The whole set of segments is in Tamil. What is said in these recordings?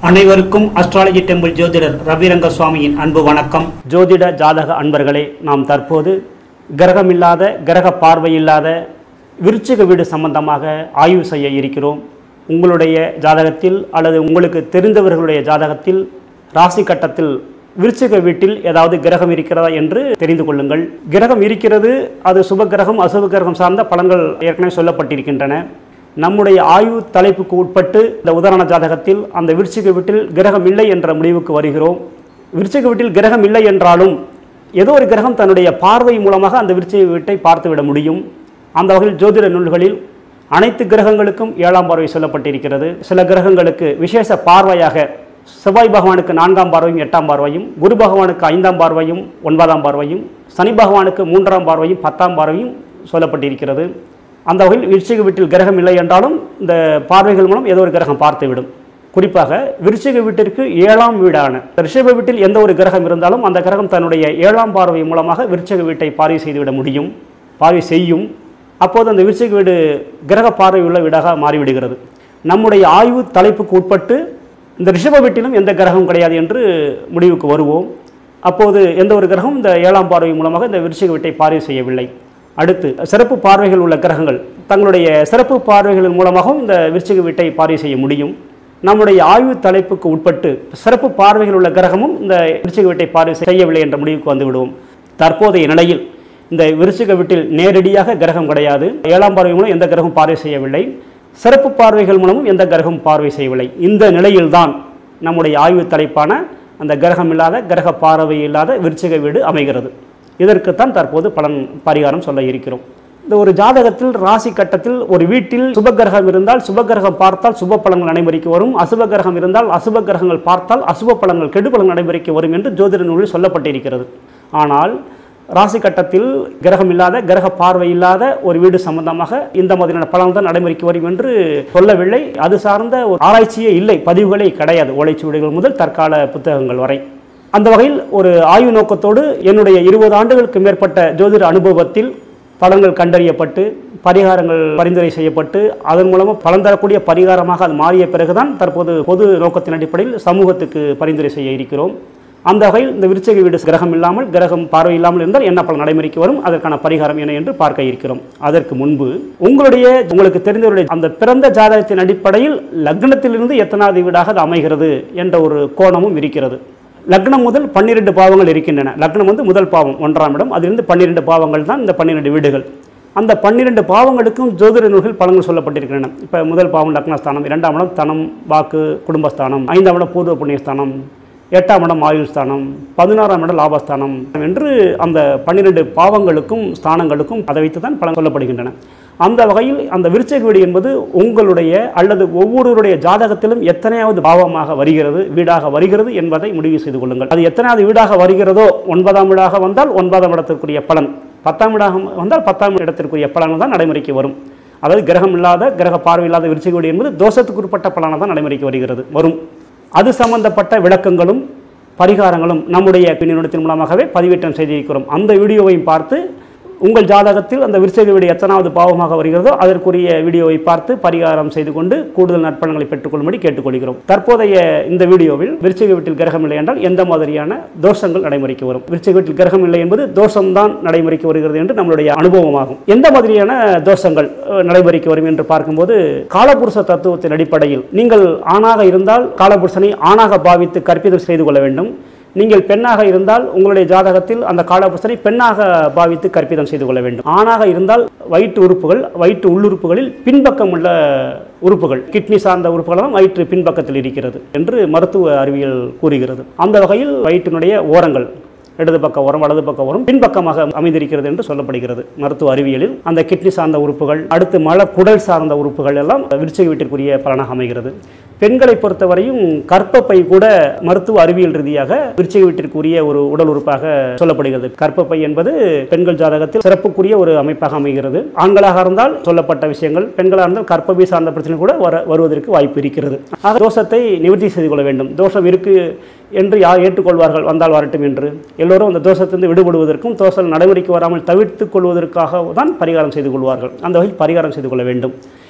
அனைவருக்கும் அஸ்ட்ராலஜி டெம்பிள் ஜோதிடர் ரவிரங்க சுவாமியின் அன்பு வணக்கம். ஜோதிட ஜாதக அன்பர்களே, நாம் தற்போது கிரகமில்லாத கிரக பார்வையில்லாத விருச்சிக வீடு சம்பந்தமாக ஆய்வு செய்ய இருக்கிறோம். உங்களுடைய ஜாதகத்தில் அல்லது உங்களுக்கு தெரிந்தவர்களுடைய ஜாதகத்தில் ராசி கட்டத்தில் விருச்சிக வீட்டில் ஏதாவது கிரகம் இருக்கிறதா என்று தெரிந்து கொள்ளுங்கள். கிரகம் இருக்கிறது, அது சுப கிரகம் அசுப கிரகம் சார்ந்த பலன்கள் ஏற்கனவே சொல்லப்பட்டிருக்கின்றன. நம்முடைய ஆய்வு தலைப்புக்கு உட்பட்டு இந்த உதாரண ஜாதகத்தில் அந்த விருச்சிக வீட்டில் கிரகம் இல்லை என்ற முடிவுக்கு வருகிறோம். விருச்சிக வீட்டில் கிரகம் இல்லை என்றாலும் ஏதோ ஒரு கிரகம் தன்னுடைய பார்வை மூலமாக அந்த விருச்சிக வீட்டை பார்த்துவிட முடியும். அந்த வகையில் ஜோதிட நூல்களில் அனைத்து கிரகங்களுக்கும் 7ஆம் பார்வை சொல்லப்பட்டிருக்கிறது. சில கிரகங்களுக்கு விசேஷ பார்வையாக செவ்வாய் பகவானுக்கு 4ஆம் பார்வையும் 8ஆம் பார்வையும், குரு பகவானுக்கு 5ஆம் பார்வையும் 9ஆம் பார்வையும், சனி பகவானுக்கு 3ஆம் பார்வையும் 10ஆம் பார்வையும் சொல்லப்பட்டிருக்கிறது. அந்த வகையில் விருச்சிக வீட்டில் கிரகம் இல்லை என்றாலும் இந்த பார்வைகள் மூலம் ஏதோ ஒரு கிரகம் பார்த்துவிடும். குறிப்பாக விருச்சிக வீட்டிற்கு 7ஆம் வீடான ரிஷப வீட்டில் எந்த ஒரு கிரகம் இருந்தாலும் அந்த கிரகம் தன்னுடைய 7ஆம் பார்வை மூலமாக விருச்சிக வீட்டை பார்வை செய்துவிட முடியும், பார்வை செய்யும். அப்போது அந்த விருச்சிக வீடு கிரக பார்வை உள்ள வீடாக மாறிவிடுகிறது. நம்முடைய ஆய்வு தலைப்புக்கு உட்பட்டு இந்த ரிஷப வீட்டிலும் எந்த கிரகம் கிடையாது என்று முடிவுக்கு வருவோம். அப்போது எந்த ஒரு கிரகம் இந்த 7ஆம் பார்வை மூலமாக இந்த விருச்சிக வீட்டை பார்வை செய்யவில்லை. அடுத்து சிறப்பு பார்வைகள் உள்ள கிரகங்கள் தங்களுடைய சிறப்பு பார்வைகளின் மூலமாகவும் இந்த விருச்சிக வீட்டை பார்வை செய்ய முடியும். நம்முடைய ஆய்வு தலைப்புக்கு உட்பட்டு சிறப்பு பார்வைகள் உள்ள கிரகமும் இந்த விருச்சிக வீட்டை பார்வை செய்யவில்லை என்ற முடிவுக்கு வந்து விடுவோம். தற்போதைய நிலையில் இந்த விருச்சிக வீட்டில் நேரடியாக கிரகம் கிடையாது. 7ஆம் பார்வை மூலம் எந்த கிரகம் பார்வை செய்யவில்லை, சிறப்பு பார்வைகள் மூலமும் எந்த கிரகம் பார்வை செய்யவில்லை. இந்த நிலையில்தான் நம்முடைய ஆய்வு தலைப்பான அந்த கிரகம் இல்லாத கிரக பார்வை இல்லாத விருச்சிக வீடு அமைகிறது. இதற்குத்தான் தற்போது பலன் பரிகாரம் சொல்ல இருக்கிறோம். இந்த ஒரு ஜாதகத்தில் ராசி கட்டத்தில் ஒரு வீட்டில் சுப கிரகம் இருந்தால் சுப கிரகம் பார்த்தால் சுப பலன்கள் நடைமுறைக்கு வரும், அசுப கிரகம் இருந்தால் அசுப கிரகங்கள் பார்த்தால் அசுப பலன்கள் கெடு பலன் நடைமுறைக்கு வரும் என்று ஜோதிட நூலில் சொல்லப்பட்டிருக்கிறது. ஆனால் ராசி கட்டத்தில் கிரகம் இல்லாத கிரக பார்வை இல்லாத ஒரு வீடு சம்பந்தமாக இந்த மாதிரியான பலன் தான் நடைமுறைக்கு வரும் என்று சொல்லவில்லை. அது சார்ந்த ஒரு ஆராய்ச்சியே இல்லை, பதிவுகளே கிடையாது, ஓலைச்சுவடிகள் முதல் தற்கால புத்தகங்கள் வரை. அந்த வகையில் ஒரு ஆய்வு நோக்கத்தோடு என்னுடைய 20 ஆண்டுகளுக்கு மேற்பட்ட ஜோதிட அனுபவத்தில் பலன்கள் கண்டறியப்பட்டு பரிகாரங்கள் பரிந்துரை செய்யப்பட்டு அதன் மூலமாக பலன் தரக்கூடிய பரிகாரமாக அது மாறிய பிறகுதான் தற்போது பொது நோக்கத்தின் அடிப்படையில் சமூகத்துக்கு பரிந்துரை செய்ய இருக்கிறோம். அந்த வகையில் இந்த விருச்சிக வீடு கிரகம் இல்லாமல் கிரகம் பார்வை இல்லாமல் இருந்தால் என்ன பலன் நடைமுறைக்கு வரும், அதற்கான பரிகாரம் என்ன என்று பார்க்க இருக்கிறோம். அதற்கு முன்பு உங்களுக்கு தெரிந்தவருடைய அந்த பிறந்த ஜாதகத்தின் அடிப்படையில் லக்னத்திலிருந்து எத்தனாவது வீடாக அது அமைகிறது என்ற ஒரு கோணமும் இருக்கிறது. லக்னம் முதல் 12 பாவங்கள் இருக்கின்றன. லக்னம் முதல் பாவம் 1ஆம் இடம், அதிலிருந்து 12 பாவங்கள் தான் இந்த 12 வீடுகள். அந்த 12 பாவங்களுக்கும் ஜோதிட நூல்கள் பலன்கள் சொல்லப்பட்டிருக்கின்றன. இப்போ முதல் பாவம் லக்னஸ்தானம், 2ஆம் இடம் தனம் வாக்கு குடும்பஸ்தானம், 5ஆம் இடம் பூர்வ புண்ணியஸ்தானம், 8ஆம் இடம் ஆயுள் ஸ்தானம், 16ஆம் இடம் லாபஸ்தானம் என்று அந்த 12 பாவங்களுக்கும் ஸ்தானங்களுக்கும் அதை வைத்து தான் பலன் சொல்லப்படுகின்றன. அந்த வகையில் அந்த விருச்சிக வீடு என்பது உங்களுடைய அல்லது ஒவ்வொருவருடைய ஜாதகத்திலும் எத்தனையாவது பாவமாக வருகிறது, வீடாக வருகிறது என்பதை முடிவு செய்து கொள்ளுங்கள். அது எத்தனையாவது வீடாக வருகிறதோ 9ஆம் வீடாக வந்தால் 9ஆம் இடத்திற்குரிய பலன், 10ஆம் வீடாக வந்தால் 10ஆம் இடத்திற்குரிய பலன் தான் நடைமுறைக்கு வரும். அதாவது கிரகம் இல்லாத கிரக பார்வை இல்லாத விருச்சிக வீடு என்பது தோஷத்துக்கு உட்பட்ட பலனாக தான் நடைமுறைக்கு வருகிறது வரும். அது சம்பந்தப்பட்ட விளக்கங்களும் பரிகாரங்களும் நம்முடைய பின்னணித்தின் மூலமாகவே பதிவேற்றம் செய்திருக்கிறோம். அந்த வீடியோவையும் பார்த்து உங்கள் ஜாதகத்தில் அந்த விருச்சிக வீடு எத்தனாவது பாவமாக வருகிறதோ அதற்குரிய வீடியோவை பார்த்து பரிகாரம் செய்து கொண்டு கூடுதல் நற்பலன்களை பெற்றுக்கொள்ளும்படி கேட்டுக்கொள்கிறோம். தற்போதைய இந்த வீடியோவில் விருச்சிக வீட்டில் கிரகம் இல்லை என்றால் எந்த மாதிரியான தோஷங்கள் நடைமுறைக்கு வரும், விருச்சிக வீட்டில் கிரகம் இல்லை என்பது தோஷம்தான் நடைமுறைக்கு வருகிறது என்று நம்மளுடைய அனுபவமாகும். எந்த மாதிரியான தோஷங்கள் நடைமுறைக்கு வரும் என்று பார்க்கும்போது காலபுருஷ தத்துவத்தின் அடிப்படையில் நீங்கள் ஆணாக இருந்தால் காலபுருஷனை ஆணாக பாவித்து கற்பிதம் செய்து கொள்ள வேண்டும். நீங்கள் பெண்ணாக இருந்தால் உங்களுடைய ஜாதகத்தில் அந்த காலபுருஷனை பெண்ணாக பாவித்து கற்பிதம் செய்து கொள்ள வேண்டும். ஆணாக இருந்தால் வயிற்று உறுப்புகள், வயிற்று உள்ளுறுப்புகளில் பின்பக்கம் உள்ள உறுப்புகள், கிட்னி சார்ந்த உறுப்புகளும் வயிற்று பின்பக்கத்தில் இருக்கிறது என்று மருத்துவ அறிவியல் கூறுகிறது. அந்த வகையில் வயிற்றினுடைய ஓரங்கள் இடது பக்க ஓரம் வலது பக்க ஓரம் பின்பக்கமாக அமைந்திருக்கிறது என்று சொல்லப்படுகிறது மருத்துவ அறிவியலில். அந்த கிட்னி சார்ந்த உறுப்புகள், அடுத்து குடல் சார்ந்த உறுப்புகள் எல்லாம் விருச்சிக வீட்டிற்குரிய பலனாக அமைகிறது. பெண்களை பொறுத்தவரையும் கர்ப்பப்பை கூட மருத்துவ அறிவியல் ரீதியாக விருச்சிக வீட்டிற்குரிய ஒரு உடல் உறுப்பாக சொல்லப்படுகிறது. கர்ப்பப்பை என்பது பெண்கள் ஜாதகத்தில் சிறப்புக்குரிய ஒரு அமைப்பாக அமைகிறது. ஆண்களாக இருந்தால் சொல்லப்பட்ட விஷயங்கள், பெண்களாக இருந்தால் கர்ப்பப்பை சார்ந்த பிரச்சனை கூட வருவதற்கு வாய்ப்பு இருக்கிறது. ஆக தோஷத்தை நிவர்த்தி செய்து கொள்ள வேண்டும். தோஷம் இருக்கு என்று யார் ஏற்றுக்கொள்வார்கள், வந்தால் வரட்டும் என்று எல்லோரும் அந்த தோஷத்திலிருந்து விடுபடுவதற்கும் தோஷம் நடைமுறைக்கு வராமல் தவிர்த்துக் கொள்வதற்காக தான் பரிகாரம் செய்து கொள்வார்கள். அந்த வகையில் பரிகாரம் செய்து கொள்ள வேண்டும்.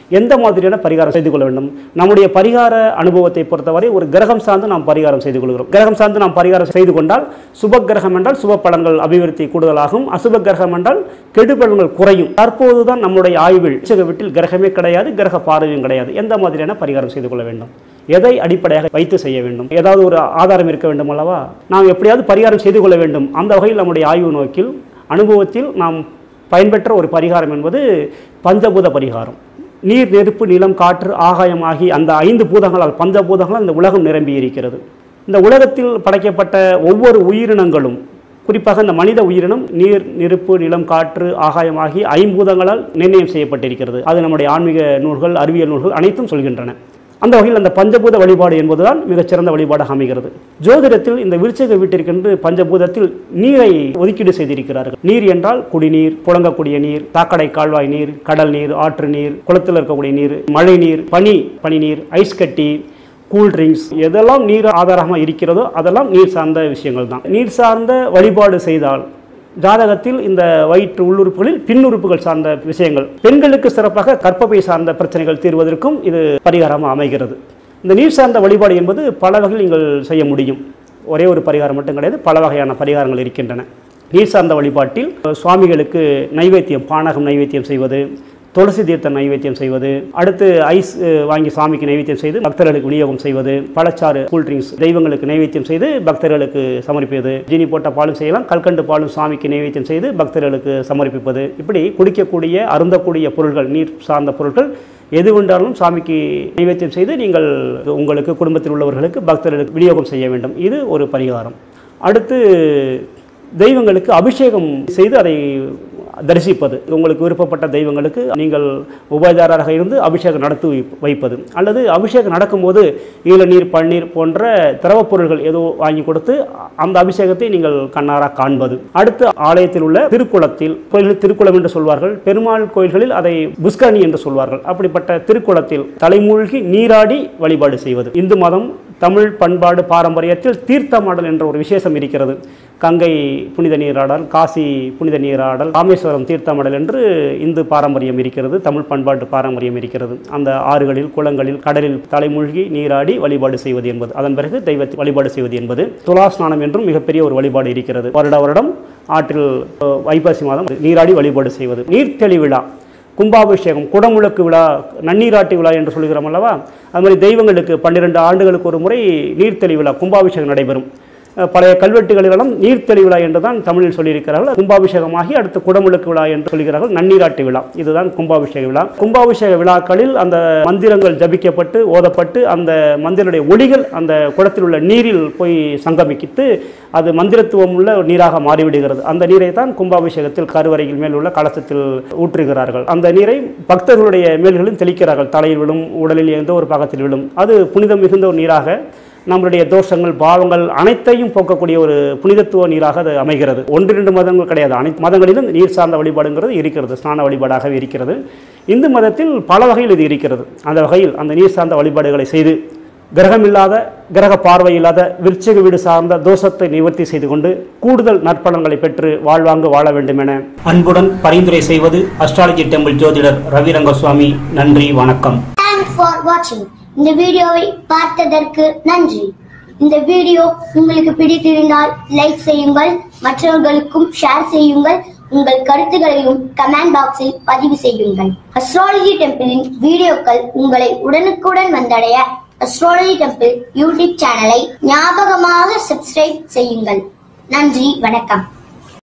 எந்த மாதிரியான பரிகாரம் செய்து கொள்ள வேண்டும்? நம்முடைய பரிகார அனுபவத்தை பொறுத்தவரை ஒரு கிரகம் சார்ந்து நாம் பரிகாரம் செய்து கொள்கிறோம். கிரகம் சார்ந்து நாம் பரிகாரம் செய்து கொண்டால் சுப கிரகம் என்றால் சுப பலன்கள் அபிவிருத்தி கூடுதலாகும், அசுப கிரகம் என்றால் கெடு பலன்கள் குறையும். தற்போதுதான் நம்முடைய ஆய்வில் வீட்டில் கிரகமே கிடையாது, கிரக பார்வையும் கிடையாது. எந்த மாதிரியான பரிகாரம் செய்து கொள்ள வேண்டும்? எதை அடிப்படையாக வைத்து செய்ய வேண்டும்? ஏதாவது ஒரு ஆதாரம் இருக்க வேண்டும் அல்லவா? நாம் எப்படியாவது பரிகாரம் செய்து கொள்ள வேண்டும். அந்த வகையில் நம்முடைய ஆய்வு நோக்கில் அனுபவத்தில் நாம் பயன்பெற்ற ஒரு பரிகாரம் என்பது பஞ்சபூத பரிகாரம். நீர், நெருப்பு, நிலம், காற்று, ஆகாயம் ஆகிய அந்த 5 பூதங்களால், பஞ்சபூதங்களால் இந்த உலகம் நிரம்பி இருக்கிறது. இந்த உலகத்தில் படைக்கப்பட்ட ஒவ்வொரு உயிரினங்களும், குறிப்பாக இந்த மனித உயிரினம் நீர், நெருப்பு, நிலம், காற்று, ஆகாயம் ஆகிய 5 பூதங்களால் நிர்ணயம் செய்யப்பட்டிருக்கிறது. அது நம்முடைய ஆன்மீக நூல்கள், அறிவியல் நூல்கள் அனைத்தும் சொல்கின்றன. அந்த வகையில் அந்த பஞ்சபூத வழிபாடு என்பதுதான் மிகச்சிறந்த வழிபாடாக அமைகிறது. ஜோதிடத்தில் இந்த விருச்சிக வீட்டிற்கென்று பஞ்சபூதத்தில் நீரை ஒதுக்கீடு செய்திருக்கிறார்கள். நீர் என்றால் குடிநீர், புழங்கக்கூடிய நீர், சாக்கடை கால்வாய் நீர், கடல் நீர், ஆற்று நீர், குளத்தில் இருக்கக்கூடிய நீர், மழை நீர், பனி நீர், ஐஸ் கட்டி, கூல்ட்ரிங்க்ஸ், எதெல்லாம் நீர் ஆதாரமாக இருக்கிறதோ அதெல்லாம் நீர் சார்ந்த விஷயங்கள் தான். நீர் சார்ந்த வழிபாடு செய்தால் ஜாதகத்தில் இந்த வயிற்று உள்ளுறுப்புகளில் பின்னுறுப்புகள் சார்ந்த விஷயங்கள், பெண்களுக்கு சிறப்பாக கர்ப்பப்பை சார்ந்த பிரச்சனைகள் தீர்வதற்கும் இது பரிகாரமாக அமைகிறது. இந்த நீர் சார்ந்த வழிபாடு என்பது பல வகையில் நீங்கள் செய்ய முடியும். ஒரே ஒரு பரிகாரம் மட்டும் கிடையாது, பல வகையான பரிகாரங்கள் இருக்கின்றன. நீர் சார்ந்த வழிபாட்டில் சுவாமிகளுக்கு நைவேத்தியம், பானகம் நைவேத்தியம் செய்வது, துளசி தீர்த்த நைவேத்தியம் செய்வது, அடுத்து ஐஸ் வாங்கி சாமிக்கு நைவேத்தியம் செய்து பக்தர்களுக்கு விநியோகம் செய்வது, பழச்சாறு, கூல்ட்ரிங்க்ஸ் தெய்வங்களுக்கு நைவேத்தியம் செய்து பக்தர்களுக்கு சமர்ப்பிப்பது, ஜீனி போட்ட பாலும் செய்யலாம், கல்கண்டு பாலும் சாமிக்கு நைவேத்தியம் செய்து பக்தர்களுக்கு சமர்ப்பிப்பது, இப்படி குடிக்கக்கூடிய அருந்தக்கூடிய பொருட்கள், நீர் சார்ந்த பொருட்கள் எது வேண்டாலும் சாமிக்கு நைவேத்தியம் செய்து நீங்கள் உங்களுக்கு குடும்பத்தில் உள்ளவர்களுக்கு பக்தர்களுக்கு விநியோகம் செய்ய வேண்டும். இது ஒரு பரிகாரம். அடுத்து தெய்வங்களுக்கு அபிஷேகம் செய்து அதை தரிசிப்பது. உங்களுக்கு விருப்பப்பட்ட தெய்வங்களுக்கு நீங்கள் உபச்சாரராக இருந்து அபிஷேகம் நடத்தி வைப்பது, அல்லது அபிஷேகம் நடக்கும்போது இளநீர், பன்னீர் போன்ற திரவப் பொருள்கள் ஏதோ வாங்கி கொடுத்து அந்த அபிஷேகத்தை நீங்கள் கண்ணாராக காண்பது. அடுத்து ஆலயத்தில் உள்ள திருக்குளத்தில், கோயில்களில் திருக்குளம் என்று சொல்வார்கள், பெருமாள் கோயில்களில் அதை புஷ்கரணி என்று சொல்வார்கள். அப்படிப்பட்ட திருக்குளத்தில் தலைமூழ்கி நீராடி வழிபாடு செய்வது. இந்து மதம், தமிழ் பண்பாடு பாரம்பரியத்தில் தீர்த்தமாடல் என்ற ஒரு விசேஷம் இருக்கிறது. கங்கை புனித நீராடல், காசி புனித நீராடல், ராமேஸ்வரம் தீர்த்தமாடல் என்று இந்து பாரம்பரியம் இருக்கிறது, தமிழ் பண்பாட்டு பாரம்பரியம் இருக்கிறது. அந்த ஆறுகளில், குளங்களில், கடலில் தலைமூழ்கி நீராடி வழிபாடு செய்வது என்பது, அதன் பிறகு தெய்வத்தை வழிபாடு செய்வது என்பது. துலா ஸ்நானம் என்றும் மிகப்பெரிய ஒரு வழிபாடு இருக்கிறது. வருடம் ஆற்றில் ஐப்பசி மாதம் நீராடி வழிபாடு செய்வது. நீர்த்தெளி விழா, கும்பாபிஷேகம், குடமுழுக்கு விழா, நன்னீராட்டி விழா என்று சொல்கிறோம் அல்லவா? அது மாதிரி தெய்வங்களுக்கு 12 ஆண்டுகளுக்கு ஒரு முறை நீர்த்தெளி விழா, கும்பாபிஷேகம் நடைபெறும். பழைய கல்வெட்டுகளிலும் நீர்த்தெளி விழா என்று தான் தமிழில் சொல்லியிருக்கிறார்கள். கும்பாபிஷேகமாகி அடுத்து குடமுழுக்கு விழா என்று சொல்கிறார்கள். நன்னீராட்டி விழா, இதுதான் கும்பாபிஷேக விழா. கும்பாபிஷேக விழாக்களில் அந்த மந்திரங்கள் ஜபிக்கப்பட்டு ஓதப்பட்டு அந்த மந்திரனுடைய ஒளிகள் அந்த குடத்தில் உள்ள நீரில் போய் சங்கமிக்கிட்டு அது மந்திரத்துவம் உள்ள நீராக மாறிவிடுகிறது. அந்த நீரை தான் கும்பாபிஷேகத்தில் கருவறையில் மேல் உள்ள கலசத்தில் ஊற்றுகிறார்கள். அந்த நீரை பக்தர்களுடைய மேல்களில் தெளிக்கிறார்கள். தலையில் விழும், உடலில் எந்த ஒரு பாகத்தில் விழும். அது புனிதம் மிகுந்த ஒரு நீராக நம்முடைய தோஷங்கள், பாவங்கள் அனைத்தையும் போக்கக்கூடிய ஒரு புனிதத்துவ நீராக அது அமைகிறது. 1-2 மதங்கள் கிடையாது, அனைத்து மதங்களிலும் நீர் சார்ந்த வழிபாடுங்கிறது இருக்கிறது, ஸ்நான வழிபாடாகவே இருக்கிறது. இந்து மதத்தில் பல வகையில் இது இருக்கிறது. அந்த வகையில் அந்த நீர் சார்ந்த வழிபாடுகளை செய்து கிரகமில்லாத, கிரக பார்வை இல்லாத விருச்சிக வீடு சார்ந்த தோஷத்தை நிவர்த்தி செய்து கொண்டு கூடுதல் நற்பலன்களை பெற்று வாழ்வாங்கு வாழ வேண்டும் என அன்புடன் பரிந்துரை செய்வது அஸ்ட்ராலஜி டெம்பிள் ஜோதிடர் ரவிரங்கசுவாமி. நன்றி, வணக்கம். இந்த வீடியோவை பார்த்ததற்கு நன்றி. இந்த வீடியோ உங்களுக்கு பிடித்திருந்தால் லைக் செய்யுங்கள், மற்றவர்களுக்கும் ஷேர் செய்யுங்கள், உங்கள் கருத்துக்களையும் கமெண்ட் பாக்ஸில் பதிவு செய்யுங்கள். அஸ்ட்ராலஜி டெம்பிளின் வீடியோக்கள் உங்களை உடனுக்குடன் வந்தடைய அஸ்ட்ராலஜி டெம்பிள் யூடியூப் சேனலை ஞாபகமாக சப்ஸ்கிரைப் செய்யுங்கள். நன்றி, வணக்கம்.